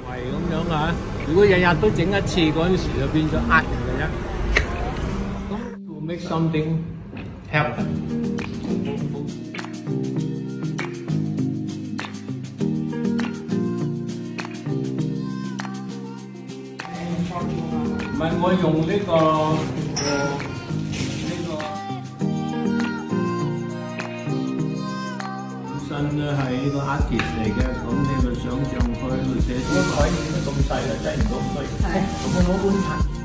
係咁樣啊！如果日日都整一次嗰陣時，就變咗呃人嘅啫。咁 to make something happen。唔係我用呢個本身咧係呢個 artist 嚟嘅，咁你咪想象佢喺度寫。個台已經咁細啦，擠唔到咁多嘢。係，我攞本擦。